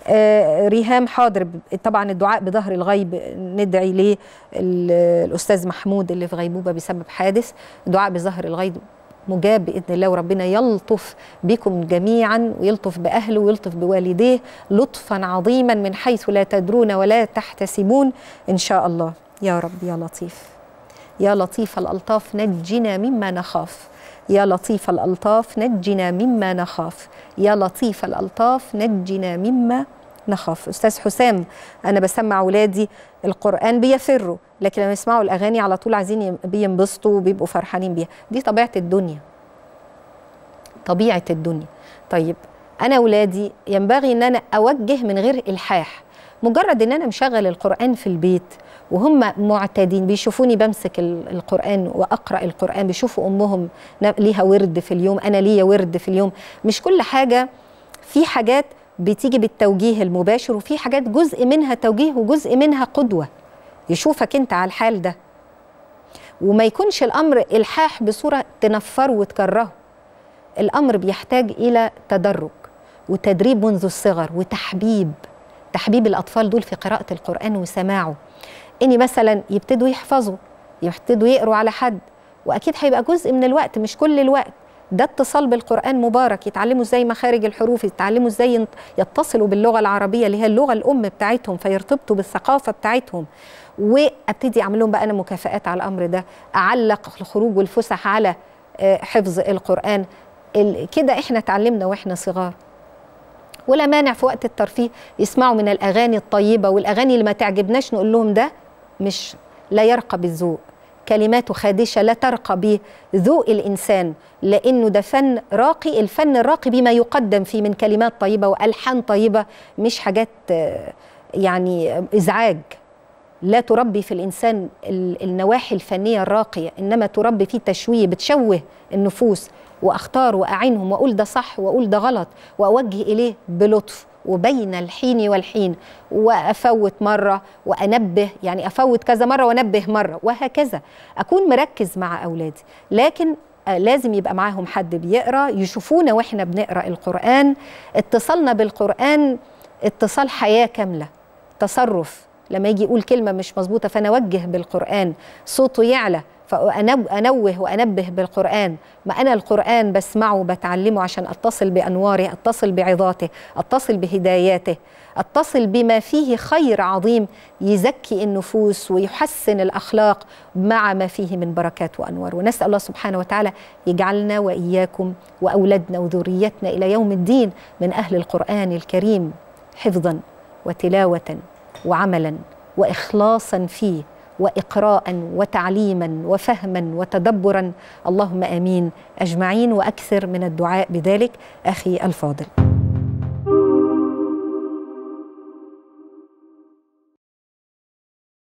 ريهام حاضر. طبعا الدعاء بظهر الغيب ندعي ليه الأستاذ محمود اللي في غيبوبة بسبب حادث. الدعاء بظهر الغيب مجاب بإذن الله، وربنا يلطف بكم جميعا ويلطف بأهله ويلطف بوالديه لطفا عظيما من حيث لا تدرون ولا تحتسبون إن شاء الله. يا رب يا لطيف، يا لطيف الألطاف نجنا مما نخاف، يا لطيف الألطاف نجنا مما نخاف، يا لطيف الألطاف نجنا مما نخاف. أستاذ حسام، أنا بسمع أولادي القرآن بيفروا، لكن لما يسمعوا الأغاني على طول عايزين بينبسطوا وبيبقوا فرحانين بيها. دي طبيعة الدنيا، طبيعة الدنيا. طيب أنا أولادي ينبغي أن أنا أوجه من غير إلحاح. مجرد أن أنا مشغل القرآن في البيت وهم معتادين، بيشوفوني بمسك القرآن وأقرأ القرآن، بيشوفوا أمهم ليها ورد في اليوم، أنا ليا ورد في اليوم. مش كل حاجة، في حاجات بتيجي بالتوجيه المباشر، وفي حاجات جزء منها توجيه وجزء منها قدوة، يشوفك أنت على الحال ده، وما يكونش الأمر إلحاح بصورة تنفره وتكرهه. الأمر بيحتاج إلى تدرج وتدريب منذ الصغر وتحبيب الأطفال دول في قراءة القرآن وسماعه. إني مثلا يبتدوا يحفظوا، يبتدوا يقروا على حد، وأكيد هيبقى جزء من الوقت مش كل الوقت. ده اتصال بالقرآن مبارك، يتعلموا ازاي مخارج الحروف، يتعلموا ازاي يتصلوا باللغة العربية اللي هي اللغة الأم بتاعتهم، فيرتبطوا بالثقافة بتاعتهم. وابتدي اعمل لهم بقى انا مكافآت على الأمر ده، أعلق الخروج والفسح على حفظ القرآن. كده احنا اتعلمنا واحنا صغار. ولا مانع في وقت الترفيه يسمعوا من الأغاني الطيبة، والأغاني اللي ما تعجبناش نقول لهم ده مش لا يرقى بالذوق، كلماته خادشة لا ترقى بذوق الإنسان، لأنه ده فن راقي. الفن الراقي بما يقدم فيه من كلمات طيبة وألحان طيبة، مش حاجات يعني إزعاج. لا تربي في الإنسان النواحي الفنية الراقية، إنما تربي فيه تشويه، بتشوه النفوس. وأختار وأعينهم وأقول ده صح وأقول ده غلط، وأوجه إليه بلطف وبين الحين والحين، وأفوت مرة وأنبه، يعني أفوت كذا مرة وأنبه مرة، وهكذا أكون مركز مع أولادي. لكن لازم يبقى معاهم حد بيقرأ، يشوفونا وإحنا بنقرأ القرآن. اتصالنا بالقرآن اتصال حياة كاملة، تصرف. لما يجي يقول كلمة مش مظبوطة فأنا أوجه بالقرآن، صوته يعلى فأنوه وأنبه بالقرآن. ما أنا القرآن بسمعه وبتعلمه عشان أتصل بأنواره، أتصل بعظاته، أتصل بهداياته، أتصل بما فيه خير عظيم يزكي النفوس ويحسن الأخلاق مع ما فيه من بركات وأنوار. ونسأل الله سبحانه وتعالى يجعلنا وإياكم وأولادنا وذريتنا إلى يوم الدين من أهل القرآن الكريم، حفظا وتلاوة وعملا وإخلاصا فيه، وإقراء وتعليما وفهما وتدبرا. اللهم آمين أجمعين، وأكثر من الدعاء بذلك أخي الفاضل.